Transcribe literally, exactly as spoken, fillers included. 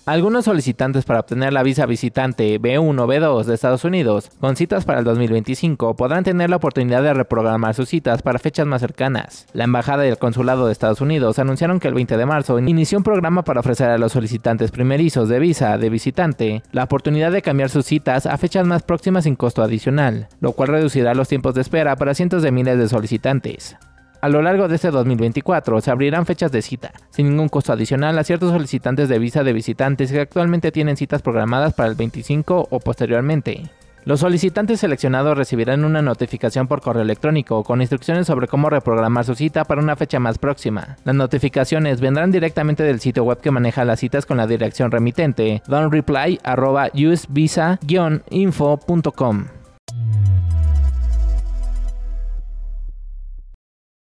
Algunos solicitantes para obtener la visa visitante B uno B dos de Estados Unidos, con citas para el dos mil veinticinco, podrán tener la oportunidad de reprogramar sus citas para fechas más cercanas. La Embajada y el Consulado de Estados Unidos anunciaron que el veinte de marzo inició un programa para ofrecer a los solicitantes primerizos de visa de visitante la oportunidad de cambiar sus citas a fechas más próximas sin costo adicional, lo cual reducirá los tiempos de espera para cientos de miles de solicitantes. A lo largo de este dos mil veinticuatro se abrirán fechas de cita, sin ningún costo adicional a ciertos solicitantes de visa de visitantes que actualmente tienen citas programadas para el veinticinco o posteriormente. Los solicitantes seleccionados recibirán una notificación por correo electrónico con instrucciones sobre cómo reprogramar su cita para una fecha más próxima. Las notificaciones vendrán directamente del sitio web que maneja las citas con la dirección remitente don'treply arroba usvisa guion info punto com.